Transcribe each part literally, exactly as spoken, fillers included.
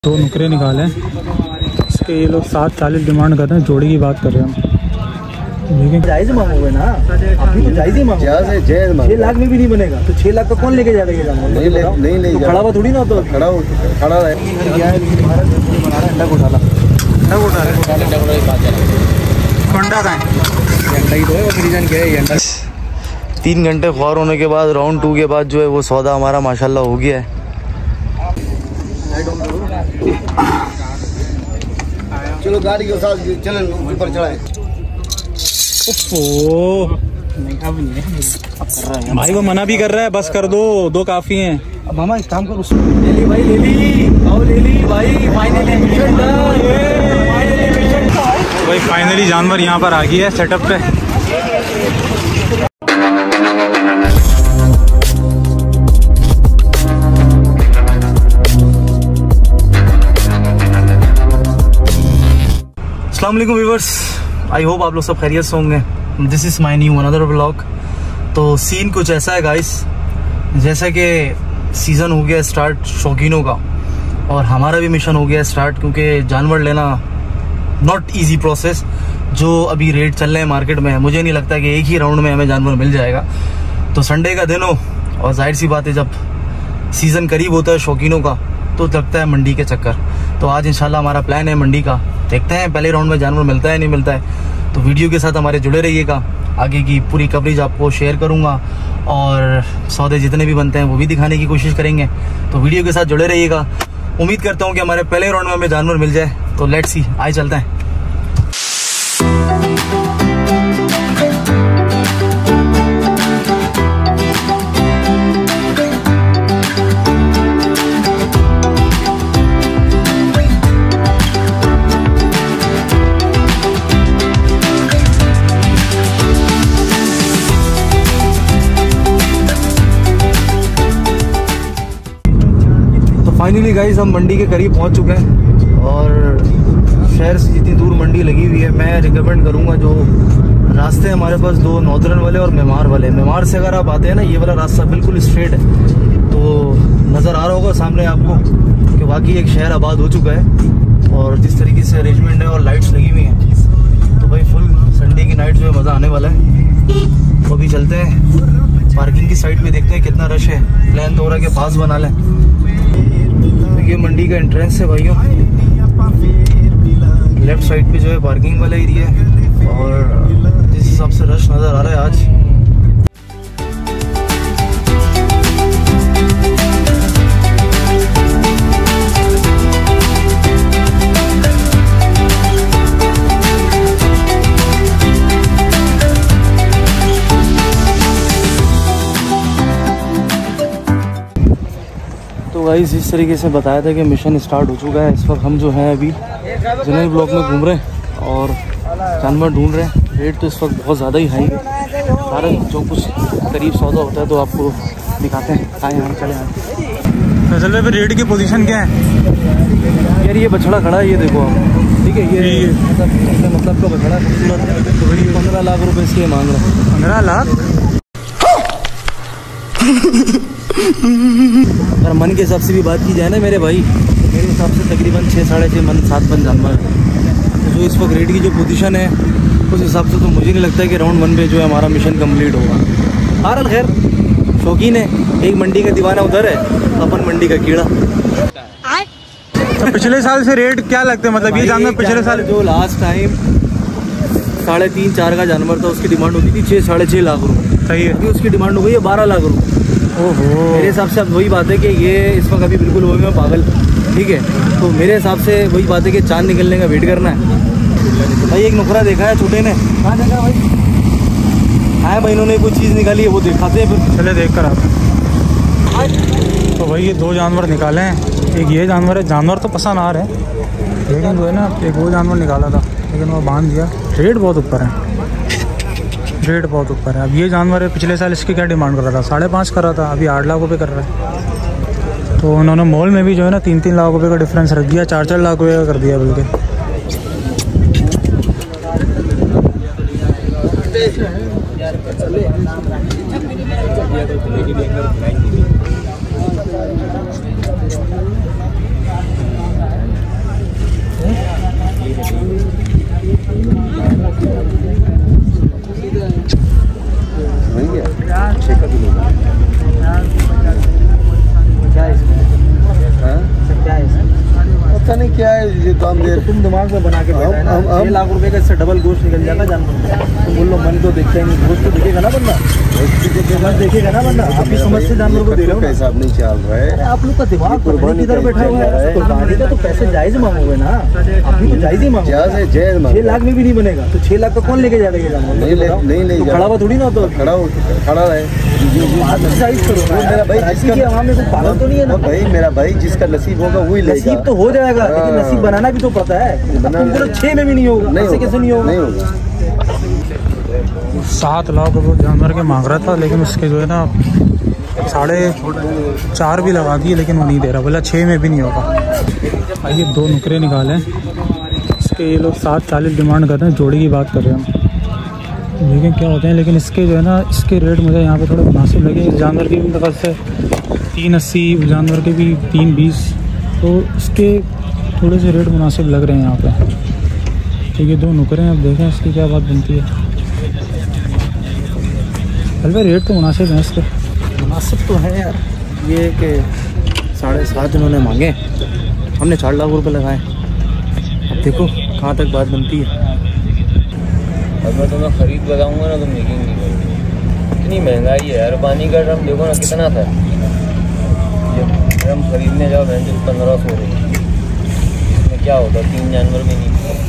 दो नुकरे निकाले इसके, ये लोग सात चालीस डिमांड कर रहे हैं, जोड़ी की बात कर रहे हैं हम। लेकिन जायज मांगोगे ना, अभी तो जायज ही मांगो, छह लाख में भी नहीं बनेगा तो छह लाख का कौन लेके जा रहा है? नहीं ले, नहीं ले, तो खड़ा हुआ थोड़ी ना, तो खड़ा खड़ा है अंडा को उठाला अंडा को उठा रहे। तीन घंटे ख्वार होने के बाद राउंड टू के बाद जो है वो सौदा हमारा माशाल्लाह हो गया है। चलो गाड़ी के साथ चलें, ऊपर चढ़ाएं। ओह भाई वो मना भी कर रहा है, बस कर दो, दो काफी हैं। अब मामा एक काम करो, ले ली भाई, ले ली आओ, ले ली भाई, फाइनली मिशन डन। भाई फाइनली जानवर यहाँ पर आ गया है सेटअप पे। अस्सलाम वालेकुम व्यूअर्स, आई होप आप लोग सब खैरियत से होंगे। This is my new another vlog. तो सीन कुछ ऐसा है गाइस, जैसा कि सीज़न हो गया स्टार्ट शौकीनों का, और हमारा भी मिशन हो गया स्टार्ट, क्योंकि जानवर लेना नॉट इजी प्रोसेस। जो अभी रेट चल रहे हैं मार्केट में, मुझे नहीं लगता कि एक ही राउंड में हमें जानवर मिल जाएगा। तो संडे का दिन हो और जाहिर सी बात है जब सीज़न करीब होता है शौकीनों का तो लगता है मंडी के चक्कर। तो आज इंशाल्लाह हमारा प्लान है मंडी का, देखते हैं पहले राउंड में जानवर मिलता है नहीं मिलता है। तो वीडियो के साथ हमारे जुड़े रहिएगा, आगे की पूरी कवरेज आपको शेयर करूंगा और सौदे जितने भी बनते हैं वो भी दिखाने की कोशिश करेंगे। तो वीडियो के साथ जुड़े रहिएगा। उम्मीद करता हूँ कि हमारे पहले राउंड में हमें जानवर मिल जाए। तो लेट्स सी, आए चलते हैं। फाइनली गाइस हम मंडी के करीब पहुंच चुके हैं और शहर से जितनी दूर मंडी लगी हुई है, मैं रिकमेंड करूंगा जो रास्ते हमारे पास दो नॉर्दर्न वाले और मेमार वाले। मेमार से अगर आप आते हैं ना, ये वाला रास्ता बिल्कुल स्ट्रेट है, तो नज़र आ रहा होगा सामने आपको कि वाकई एक शहर आबाद हो चुका है। और जिस तरीके से अरेंजमेंट है और लाइट्स लगी हुई हैं, तो भाई फुल संडे की नाइट जो है मज़ा आने वाला है। तो अभी चलते हैं पार्किंग की साइड पे, देखते हैं कितना रश है। प्लान तो हो रहा है कि पास बना लें। ये मंडी का एंट्रेंस है भाइयों, लेफ्ट साइड पे जो है पार्किंग वाला एरिया है और जिस हिसाब से रश नज़र आ रहा है आज। तो गाइस इस तरीके से बताया था कि मिशन स्टार्ट हो चुका है। इस वक्त हम जो है अभी जनरल ब्लॉक में घूम रहे हैं और जानवर ढूंढ रहे हैं। रेट तो इस वक्त बहुत ज़्यादा ही हाई है, सारा जो कुछ करीब सौदा होता है तो आपको दिखाते हैं। आए हम चले आए। फैसल भाई रेट की पोजीशन क्या है यार? ये बछड़ा खड़ा है, ये देखो आप, ठीक है, ये मतलब मतलब का बछड़ा खूबसूरत है। पंद्रह लाख रुपए इसके मांग रहे हैं। पंद्रह लाख अगर मन के हिसाब से भी बात की जाए ना मेरे भाई, मेरे हिसाब से तकरीबन छः साढ़े छः मन सात मन जानवर है। तो जो इस वक्त रेट की जो पोजीशन है उस हिसाब से तो मुझे नहीं लगता है कि राउंड वन पे जो है हमारा मिशन कंप्लीट होगा। बहरहाल खैर, शौकीन है, एक मंडी का दीवाना उधर है, अपन मंडी का कीड़ा। तो पिछले साल से रेट क्या लगते हैं? मतलब ये जानवर पिछले साल जो लास्ट टाइम साढ़े तीन चार का जानवर था उसकी डिमांड होती थी छः साढ़े छः लाख रुपये। सही है, अभी उसकी डिमांड हो गई है बारह लाख रुपये। ओहो, मेरे हिसाब से अब वही बात है कि ये इस वक्त अभी बिल्कुल वही में पागल, ठीक है। तो मेरे हिसाब से वही बात है कि चांद निकलने का वेट करना है। भाई एक नुकरा देखा है छोटे ने, कहाँ देखा भाई? हाँ भाई, इन्होंने कोई चीज़ निकाली है, वो दिखाते हैं फिर। चले देख कर आप। तो भाई ये दो जानवर निकाले हैं, एक ये जानवर है। जानवर तो पसंद आ रहे हैं, लेकिन जो है ना एक वो जानवर निकाला था लेकिन वो बांध दिया। रेट बहुत ऊपर है, रेट बहुत ऊपर है। अब ये जानवर है, पिछले साल इसकी क्या डिमांड कर रहा था? साढ़े पाँच कर रहा था, अभी आठ लाख रुपए कर रहा है। तो उन्होंने मॉल में भी जो है ना तीन तीन लाख रुपए का डिफरेंस रख दिया, चार चार लाख रुपए का कर दिया बल्कि। पता नहीं क्या है ये काम दे। तो तुम दिमाग में बना के बैठा है ना, छह लाख रुपए का इससे डबल गोश्त निकल जाएगा जानवर। तुम बोल लो मन तो देखते ही नहीं, गोश्त तो देखेगा ना बंदा, गोश्त देखेगा ना बंदा। आपकी समझ से जानवर को दे रहे हो, पैसा अब नहीं चल रहा है। आप लोग का दिमाग कुर्बानी की तरफ बैठा हुआ है। कुर्बानी का तो पैसे जायज मांगोगे ना, अभी तो जायज ही मांगोगे। छह लाख में भी नहीं बनेगा तो छह लाख का कौन लेके जाएगा ये जानवर? नहीं ले नहीं ले खड़ा हुआ थोड़ी ना, तो खड़ा हो खड़ा है। जायज करो मेरा भाई, जिसका आवाम में कुछ पागल तो नहीं है ना भाई। मेरा भाई जिसका नसीब होगा वही लेगा। नसीब तो हो जाएगा, लेकिन नसीब बनाना भी तो पता है। तुमको छह में भी नहीं होगा, ऐसे कैसे नहीं होगा? नहीं होगा। सात लाख रुपये जानवर के मांग रहा था, लेकिन उसके जो है ना साढ़े चार भी लगा दिए, लेकिन वो नहीं दे रहा, बोला छः में भी नहीं होगा। ये दो नुकरे निकाले, इसके ये लोग सात चालीस डिमांड कर रहे हैं, जोड़ी की बात कर रहे हैं हम, लेकिन क्या होते हैं। लेकिन इसके जो है ना इसके रेट मुझे यहाँ पे थोड़े मुनासिब लगे। इस जानवर की भी तरफ से तीन अस्सी, जानवर के भी तीन बीस, तो इसके थोड़े से रेट मुनासिब लग रहे हैं यहाँ पे। ठीक है, दो नुकरे हैं, अब देखें इसकी क्या बात बनती है। हल्का रेट तो मुनासिब है इसके, मुनासिब तो है यार। ये कि साढ़े सात इन्होंने मांगे, हमने चार लाख रुपए लगाए। अब देखो कहाँ तक बात बनती है। अब मैं तुम्हें खरीद बताऊंगा ना, तुम यकीन नहीं करोगे। इतनी महंगाई है यार। पानी का ड्रम देखो ना कितना था, ये ड्रम खरीदने जाओ भैंस पंद्रह सौ रुपये। इसमें क्या होता, तीन जानवर भी नहीं।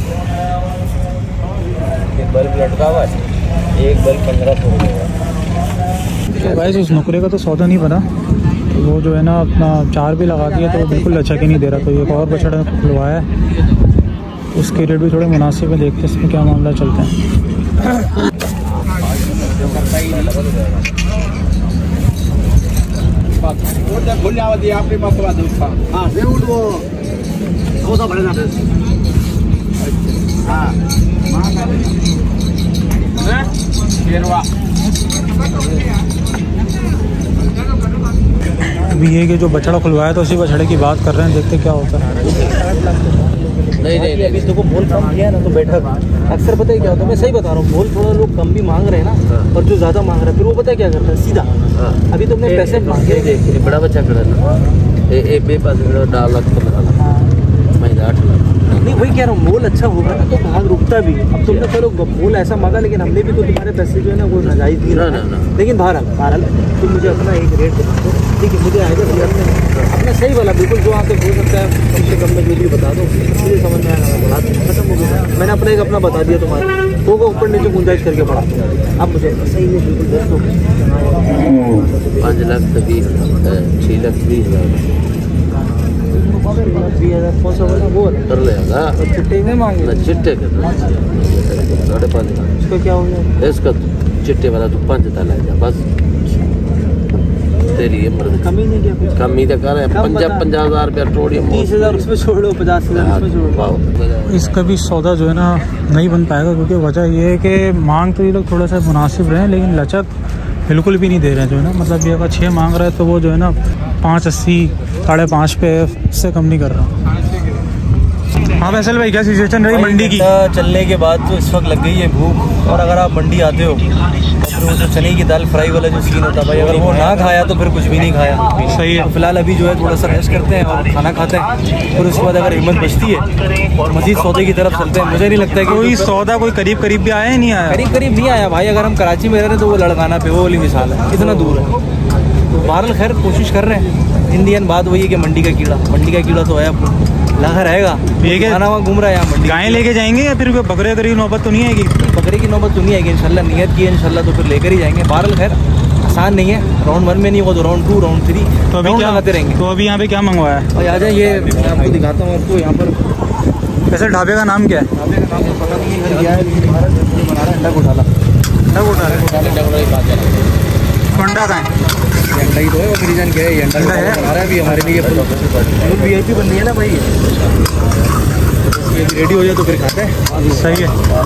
एक बल्ब लटका हुआ है, एक बल्ब पंद्रह सौ रुपये का। तो भाई उस नुकरे का तो सौदा नहीं पता, तो वो जो है ना अपना चार भी लगा दिया, तो वो बिल्कुल अच्छा के नहीं दे रहा। तो एक और बछड़ा खुलवाया है, उसके रेट भी थोड़े मुनासिब है, देखते हैं इसमें क्या मामला चलता है। अभी ये कि जो बछड़ा खुलवाया तो उसी बछड़े की बात कर रहे हैं, देखते क्या होता है। नहीं नहीं अभी देखो मोल कम किया है ना, तो बैठक अक्सर पता है क्या होता है, मैं सही बता रहा हूँ। मोल थोड़ा लोग कम भी मांग रहे हैं ना, और जो ज़्यादा मांग रहा है फिर वो पता है क्या करता है, सीधा अभी तुमने पैसे मांगे। देख बड़ा बच्चा खड़ा ना, एक बे पास डाल लाख पंद्रह लाख महीना आठ लाख। नहीं वही कह रहा हूँ, मोल अच्छा होगा ना तो भाग रुकता भी। अब तुमने चलो मोल ऐसा मांगा, लेकिन हमने भी तो तुम्हारे पैसे जो है ना वो नाजायज दिए ना, ना, ना। लेकिन बहरहाल बहरहाल तुम मुझे अपना एक रेट बता दो, ठीक है? मुझे आएगा अपना सही वाला बिल्कुल, जो आप तक हो सकता है कम से कम में जो भी बता दो, मुझे समझ में आएगा। बात खत्म हो गया, मैंने अपना एक अपना बता दिया, तुम्हारा वो को ऊपर नीचे गुंजाइश करके पढ़ा। अब मुझे सही है बिल्कुल दस दो, पाँच लाख तक छः लाख बीस हज़ार कौन सा वाला वो कर लेगा। चिट्टे में मांगे ना चिट्टे के साढ़े पाँच लाख। इसका क्या हो गया? इसका चिट्टे वाला तो पाँच हज़ार लग बस। तेरी मर्द कमी नहीं किया कुछ, कमी तो कर पंजाब पंजाब हज़ार रुपया ट्रोडियम, तीस हज़ार उसमें छोड़ो, पचास हज़ार उसमें छोड़ो। इसका भी सौदा जो है ना नहीं बन पाएगा, क्योंकि वजह ये है कि मांग तो ये लोग थोड़ा सा मुनासिब रहे हैं, लेकिन लचक बिल्कुल भी नहीं दे रहे हैं जो है ना। मतलब ये अगर छः मांग रहा है तो वो जो है ना पाँच अस्सी साढ़े पाँच पे से कम नहीं कर रहा। हाँ फैसल भाई, क्या सिचुएशन रही मंडी की? चलने के बाद तो इस वक्त लग गई है भूख, और अगर आप मंडी आते हो तो फिर वो जो चने की दाल फ्राई वाला जो सीन होता है भाई, अगर वो ना खाया तो फिर कुछ भी नहीं खाया। सही है। फिलहाल अभी जो है थोड़ा सा रेस्ट करते हैं और खाना खाते हैं, फिर उसके बाद अगर हिम्मत बचती है और मजीद सौदे की तरफ चलते हैं। मुझे नहीं लगता है कि कोई सौदा कोई करीब करीब भी आया है, नहीं आया? करीब करीब नहीं आया भाई। अगर हम कराची में रह रहे हैं तो वो लड़काना पे वो वाली मिसाल है, इतना दूर है। तो बहरहाल खैर कोशिश कर रहे हैं। इंडियन बात वही है कि मंडी का कीड़ा, मंडी का कीड़ा तो है लगा रहेगा, खाना वहाँ घूम रहा है। यहाँ गायें लेके जाएंगे या फिर बकरे करी नौबत तो नहीं आएगी? बकरे की नौबत तो नहीं आएगी इंशाल्लाह, नियत की है इंशाल्लाह, तो फिर लेकर ही जाएंगे। बहरहाल खैर आसान नहीं है, राउंड वन में नहीं हो तो राउंड टू राउंड थ्री तो अभी क्या लगाते रहेंगे। तो अभी यहाँ पे क्या मंगवाया है? और आ जाए, ये मैं आपको दिखाता हूँ आपको यहाँ पर। वैसे ढाबे का नाम क्या है? ढाबे का नाम तो पता नहीं है, क्या है, लेकिन हमारा जो बना रहा है अंडा घोटाला। अंडा घोटाला अंडा का है, अंडा ही तो है, वो रीजन क्या है, ये अंडा बना रहा है अभी हमारे लिए। फुल वी आई पी बन रही है ना भाई, ये रेडी हो जाए तो फिर खाते हैं। सही है।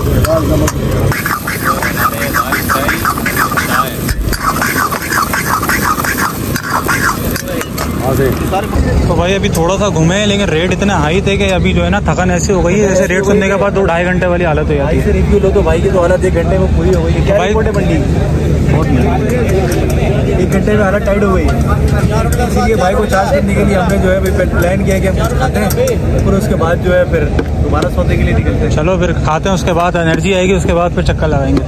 तो भाई अभी थोड़ा सा घूमे, लेकिन रेट इतने हाई थे कि अभी जो है ना थकान ऐसी हो गई है जैसे रेट सुनने के बाद दो ढाई घंटे वाली हालत हो जाती है। रिव्यू लो तो भाई की तो हालत एक घंटे में पूरी हो गई है। क्या भाई रिपोर्ट है मंडी? बहुत एक घंटे में हालत टाइट हो गई है, इसीलिए भाई को चार्ज करने के लिए हमने जो है भाई प्लान किया कि हम कुछ खाते हैं, फिर उसके बाद जो है फिर दोबारा सौदे के लिए निकलते हैं। चलो फिर खाते हैं, उसके बाद एनर्जी आएगी, उसके बाद फिर चक्कर लगाएंगे।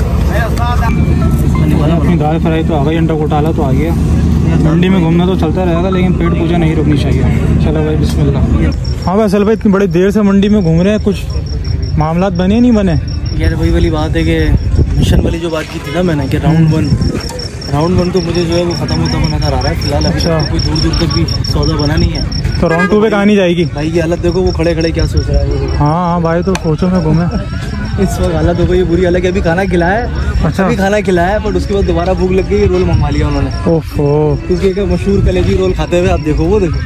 अपनी दाल फ्राई तो आ गई, अंडा घोटाला तो आ गया। मंडी में घूमना तो चलता रहेगा, लेकिन पेट पूजा नहीं रुकनी चाहिए। चलो भाई बिस्मिल्लाह। हाँ भाई असल भाई इतनी बड़ी देर से मंडी में घूम रहे हैं, कुछ मामलात बने नहीं बने? यार वही वाली बात है कि मिशन वाली जो बात की थी ना मैंने कि राउंड वन राउंड वन तो मुझे जो है वो खत्म होता हुआ नजर आ रहा है फिलहाल। अच्छा, कोई दूर दूर तक भी सौदा बना नहीं है, तो राउंड टू पे कहाँ नहीं जाएगी? भाई की हालत देखो, वो खड़े खड़े क्या सोच रहा है। हाँ हाँ भाई, तो सोचो मैं घूमे इस वक्त हालत हो गई बुरी। हालत अभी खाना खिलाया है, अच्छा अभी खाना खिलाया है, पर उसके बाद दोबारा भूख लग गई, रोल मंगवा लिया उन्होंने। ओफो, क्योंकि एक मशहूर कलेजी रोल खाते हुए आप देखो, वो देखो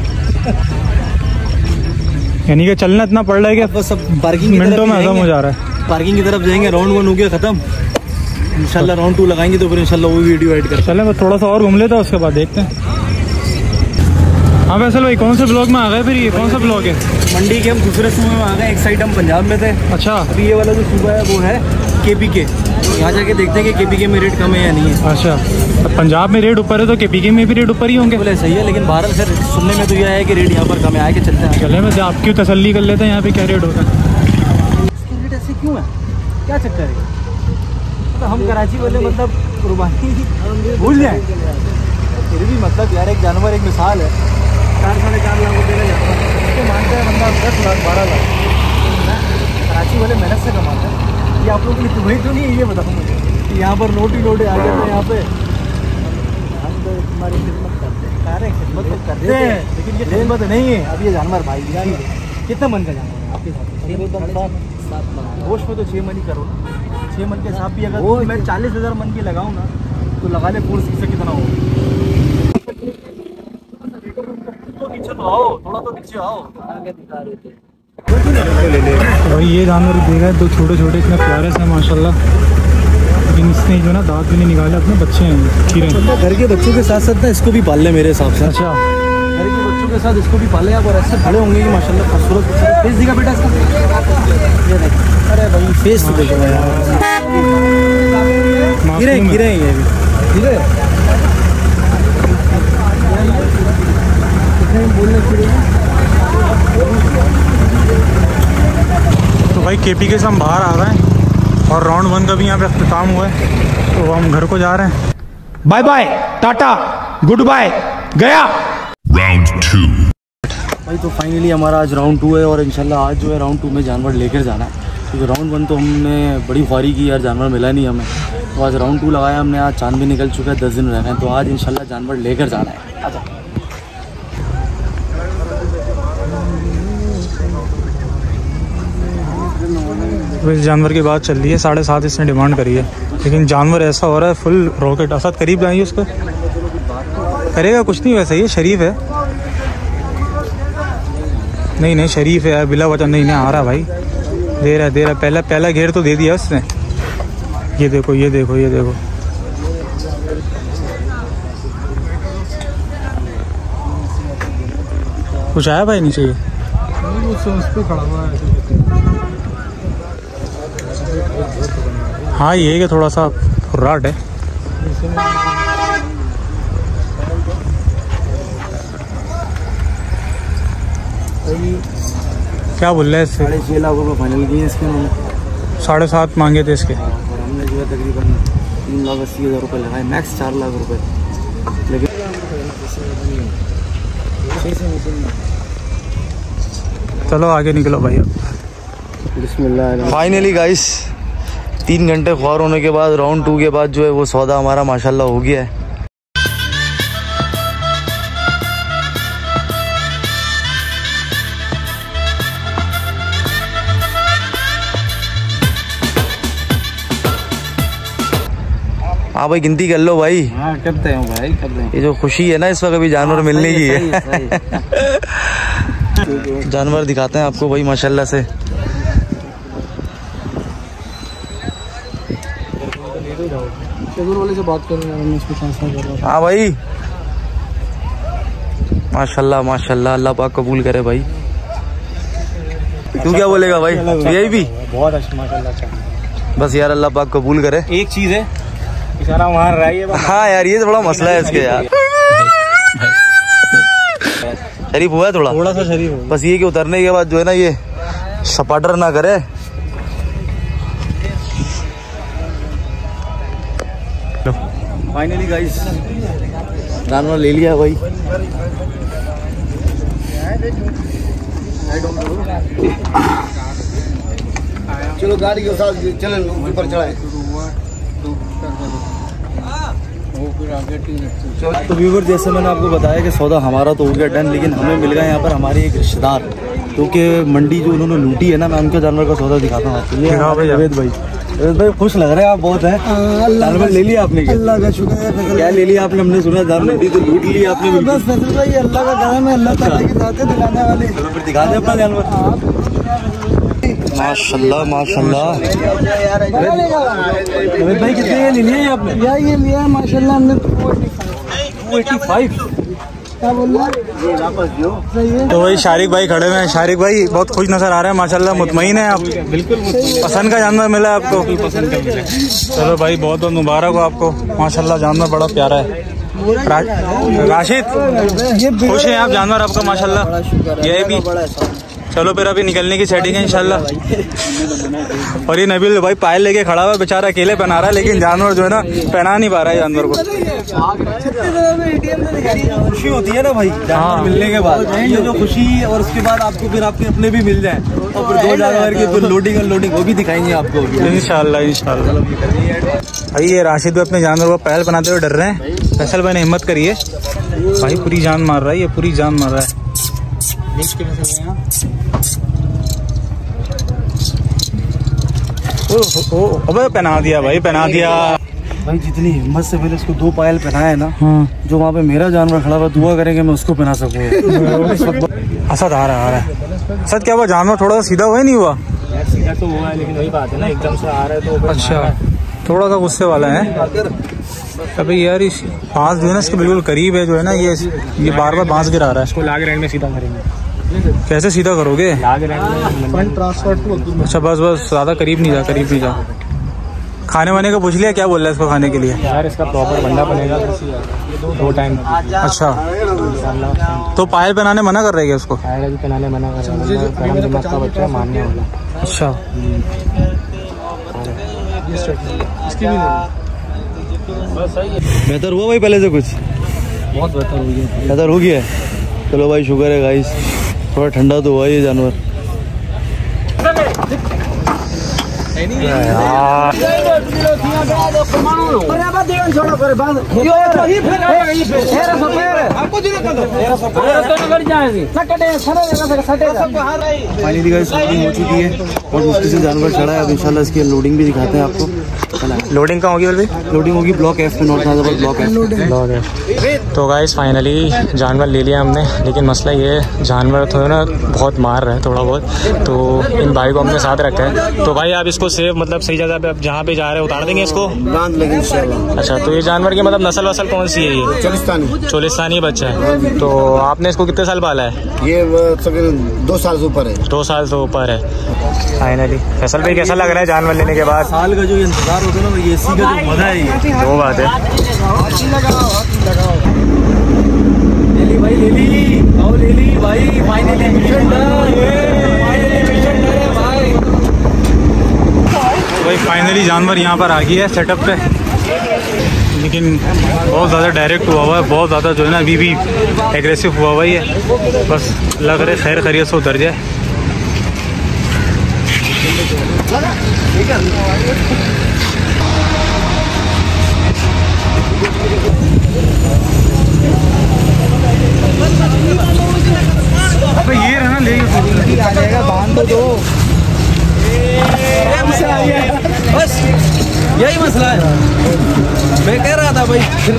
यानी कि चलना इतना पड़ रहा है कि बस सब पार्किंग मिनटों में खत्म हो जा रहा है। पार्किंग की तरफ जाएंगे, राउंड वन हो गया खत्म, इंशाल्लाह राउंड टू लगाएंगे तो फिर इंशाल्लाह वो वीडियो एड कर। चले बस थोड़ा सा और घूम लेते हैं, उसके बाद देखते हैं। हाँ वैसे भाई कौन से ब्लॉग में आ गए फिर? ये कौन सा ब्लॉग है? मंडी के हम दूसरे सूबे में आ गए, एक साइड हम पंजाब में थे। अच्छा, अभी ये वाला जो सूबा है वो है के पी के, यहाँ जाके देखते हैं कि के पी के में रेट कम है या नहीं है। अच्छा, पंजाब में रेट ऊपर है तो के पी के में भी रेट ऊपर ही होंगे? बोले सही है, लेकिन बाहर सर सुनने में तो यह है कि रेट यहाँ पर कम है, आके चलते हैं। चले मैं आपकी तसल्ली कर लेते हैं, यहाँ पे क्या रेट होता है। रेट ऐसे क्यों है, क्या चक्कर है? तो हम कराची वाले मतलब कुर्बानी भूल जाए, फिर भी मतलब यार एक जानवर एक मिसाल है, चार साढ़े चार लाख रुपये का जानवर तो मानता है बंदा दस लाख बारह लाख। कराची वाले मेहनत से कमाते हैं, ये आप लोगों के लिए तुम्हें तो नहीं है, ये बताओ मुझे कि यहाँ पर नोट ही नोटे आ जाते हैं यहाँ पे। हम तो तुम्हारी खिदमत करते हैं, अरे खिदमत तो करते हैं, लेकिन ये खिदमत नहीं है। अब ये जानवर भाई कितने मन का जानवर है आपके साथ? गोश्त में तो छः मन ही करो ना, छः मन के हिसाब भी अगर मैं चालीस हज़ार मन की लगाऊँ ना तो लगा ले फोर्स से कितना हो। तो आओ थोड़ा तो नीचे आओ, आगे दिखा रहे थे भाई। ये जानवर देखा है, दो छोटे छोटे इतने प्यारे से माशाल्लाह, लेकिन इसने जो ना दांत भी नहीं निकाले, अपने बच्चे हैं खीरे। घर के बच्चों के साथ साथ ना इसको भी पाल ले मेरे हिसाब से। अच्छा, घर के बच्चों के साथ इसको भी पाले आप, और ऐसे बड़े होंगे कि माशाल्लाह खूबसूरत। फेस दिखा बेटा इसका, ये देख, अरे भाई फेस तो देखो यार, गिरे गिरे ये भी गिरे बोलने के। तो भाई के पी के से हम बाहर आ गए हैं और राउंड वन का भी यहाँ पे अख्तिताम हुआ है, तो हम घर को जा रहे हैं। Bye bye, tata, good bye, गया। Round two. भाई तो फाइनली हमारा आज राउंड टू है, और इंशाल्लाह आज जो है राउंड टू में जानवर लेकर जाना है, क्योंकि राउंड वन तो हमने बड़ी ख्वारी की यार, जानवर मिला नहीं हमें, तो आज राउंड टू लगाया हमने। आज चांद भी निकल चुका है, दस दिन रह गए हैं, तो आज इंशाल्लाह जानवर लेकर जाना है। अच्छा, इस जानवर की बात चल रही है, साढ़े सात इसने डिमांड करी है, लेकिन जानवर ऐसा हो रहा है फुल रॉकेट। असद करीब लाएंगे उसको, करेगा कुछ नहीं, वैसे ये शरीफ है। नहीं नहीं शरीफ है यार, बिला वजह नहीं नहीं आ रहा भाई, दे रहा दे रहा पहला पहला घेर तो दे दिया उसने। ये देखो ये देखो ये देखो, कुछ आया भाई नीचे? ये हाँ ये कि थोड़ा सा फुर्राट है। क्या बोल रहे हैं इससे? साढ़े छः लाख रुपये फाइनल किए इसके उन्होंने, साढ़े सात मांगे थे इसके, और हमने जो है तकरीबन तीन लाख अस्सी हज़ार रुपये लगाए, मैक्स चार लाख रुपये। लेकिन चलो आगे निकलो भाई। फाइनली गाइस तीन घंटे ख्वार होने के बाद राउंड टू के बाद जो है वो सौदा हमारा माशाल्लाह हो गया है। हाँ भाई गिनती कर लो भाई। हाँ करते हैं भाई करते हैं। ये जो खुशी है ना इस वक्त अभी जानवर मिलने की है, जानवर दिखाते हैं आपको भाई माशाल्लाह से। वाले से बात कर रहे हैं, इसको ट्रांसफर कर रहा हूं। हाँ भाई माशाल्लाह माशाल्लाह, अल्लाह पाक कबूल करे भाई। तू क्या बोलेगा भाई? यही भी बहुत अच्छा माशाल्लाह अच्छा। बस यार अल्लाह पाक कबूल करे। एक चीज़ है बेचारा मार रहा है ये। हाँ यार ये तो बड़ा मसला है इसके यार। शरीफ हुआ है थोड़ा थोड़ा सा शरीफ हो, बस ये कि उतरने के बाद जो है ना ये सपाटर ना करे। फाइनली गाइस जानवर ले लिया भाई। चलो गाड़ी के साथ चले ऊपर चढ़ाए। तो व्यूवर जैसे मैंने आपको बताया कि सौदा हमारा तो हो गया डन, लेकिन हमें मिल गया यहाँ पर हमारे एक रिश्तेदार, क्योंकि मंडी जो उन्होंने लूटी है ना, मैं उनके जानवर का सौदा दिखाता हूँ आपको। ये अवैध भाई, अवैध भाई खुश लग रहे हैं आप बहुत है। जानवर ले लिया आपने? अल्लाह का शुक्र है। क्या ले लिया आपने? हमने सुना जानवर मंडी तो लूट लिया आपने। बस फैसल भाई अल्लाह का करम है, अल्लाह ताला की ज़ात है दिलाने वाली। चलो फिर दिखा दे अपना जानवर। माशाल्लाह माशाल्लाह। अमित भाई कितने ये ले लिए आपने? यार ये लिया है माशाल्लाह हमने टू एटी फाइव। क्या बोल रहा है? तो वही शारिक भाई खड़े हुए हैं। शारिक भाई बहुत खुश नजर आ रहे हैं माशाल्लाह, मुतमईन है आप? बिल्कुल पसंद का जानवर मिला है आपको? पसंद का मिला। चलो भाई बहुत बहुत मुबारक हो आपको, माशाल्लाह जानवर बड़ा प्यारा है। रा- राशिद खुश हैं आप? जानवर आपका माशाल्लाह ये भी। चलो फिर अभी निकलने की सेटिंग है इंशाल्लाह। और ये नबील भाई पायल लेके खड़ा हुआ बेचारा, अकेले पहना रहा है, लेकिन जानवर जो है ना पहना नहीं पा रहा है जानवर को। खुशी होती है ना भाई जानवर मिलने के बाद, ये जो खुशी और उसके बाद आपको फिर आपके अपने भी मिल जाए और फिर दो जानवर की फिर लोडिंग अनलोडिंग वो भी दिखाएंगे आपको इंशाल्लाह इंशाल्लाह। भाई ये राशिद भाई अपने जानवर को पहल बनाते हुए डर रहे हैं। फैसल भाई ने हिम्मत करी है भाई, पूरी जान मार रहा है ये, पूरी जान मार रहा है। ओ, ओ, ओ, अबे पहना दिया भाई, पहना दिया भाई। जितनी हिम्मत से मैंने उसको दो पायल पहनाए है ना, हाँ। जो वहाँ पे मेरा जानवर खड़ा हुआ, दुआ करेंगे मैं उसको पहना सकूँ। असद आ रहा है आ रहा है। असद क्या हुआ, जानवर थोड़ा सा सीधा हुआ ही नहीं हुआ? सीधा तो हुआ है, लेकिन वही बात है ना, एकदम से आ रहा है तो। अच्छा थोड़ा सा गुस्से वाला है अभी यार। इस बांस जो है ना इसके बिल्कुल करीब है, जो है ना ये ये बार बार बांस गिरा रहा है। इसको लाग रैंक में सीधा करेंगे। कैसे सीधा करोगे? लाग रैंक में ट्रांसफर। अच्छा बस बस ज़्यादा करीब नहीं जा, करीब नहीं जा। खाने वाने का पूछ लिया, क्या बोल रहा है इसको खाने के लिए? यार इसका प्रॉपर बंदा बनेगा दो टाइम। अच्छा तो पायल पहनाने मना कर रहे हैं उसको? पायल भी पहनाने मना कर रहा है, दिमाग का बच्चा मानने वाला। अच्छा इसकी भी बेहतर हुआ भाई पहले से कुछ? बहुत बेहतर हुई है। बेहतर हो गया है। चलो भाई शुक्र है गाइस, थोड़ा ठंडा तो हुआ ये जानवर। फाइनली गाइस लोडिंग हो चुकी है और मुश्किल से जानवर चढ़ा है। अब इंशाल्लाह इसकी लोडिंग भी दिखाते हैं आपको। लोडिंग कहाँ होगी भाई? लोडिंग होगी ब्लॉक एफ पे, नॉर्थ हैदराबाद ब्लॉक एफ। तो गाइस फाइनली जानवर ले लिया हमने, लेकिन मसला ये है जानवर तो है ना बहुत मार रहा है थोड़ा बहुत, तो इन भाई को हमने साथ रखा है। तो भाई आप इसको सेफ मतलब सही जगह पे आप जहाँ पे जा रहे हैं उतार देंगे इसको? बांध लेंगे इंशाल्लाह। अच्छा तो ये जानवर की मतलब नस्ल वसल कौन सी है ये? चलिस्तानी। चोलिस्तानी बच्चा है। तो आपने इसको कितने साल पाला है? ये दो साल से ऊपर है। दो साल से ऊपर है। फाइनली फैसल भाई कैसा लग रहा है जानवर लेने के बाद? साल का जो इंतजार होता है ना, ये इसी का जो मजा है ये वो बात है। ले ली भाई, ले ली आओ, ले ली भाई। फाइनली मिशन डन भाई। भाई फाइनली जानवर यहाँ पर आ गई है सेटअप पे, लेकिन बहुत ज़्यादा डायरेक्ट हुआ हुआ है, बहुत ज़्यादा जो है ना अभी भी एग्रेसिव हुआ हुआ ही है। बस लग रहा है खैर खैरियत से उतर जाए। अबे ये रहना ले आ जाएगा, बांध दो। बस यही मसला है, मैं कह रहा था भाई।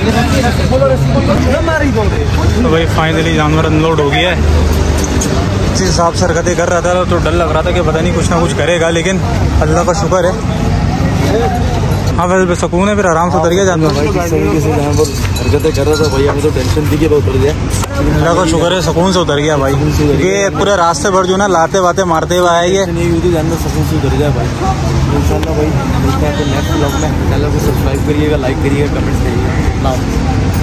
तो भाई फाइनली जानवर अनलोड हो गया है। जिस हिसाब से हरकतें कर रहा था तो डर लग रहा था कि पता नहीं कुछ ना कुछ करेगा, लेकिन अल्लाह का शुक्र है हाँ वैसे सुकून है, फिर आराम से उतर गया जानवर। भाई जिस तरीके से जानवर हरकतें कर रहा था भाई, हमें तो टेंशन थी कि वो उतर गया। अल्लाह को शुक्र है सुकून से उतर गया भाई। ये पूरे रास्ते भर जो ना लाते वाते मारते हुए आएंगे, नहीं हुई थी जानवर सुकून से उतर जाए भाई। इंशाल्लाह भाई मिलते हैं तो नेक्स्ट ब्लॉग में। चैनल को सब्सक्राइब करिएगा, लाइक करिएगा, कमेंट करिएगा।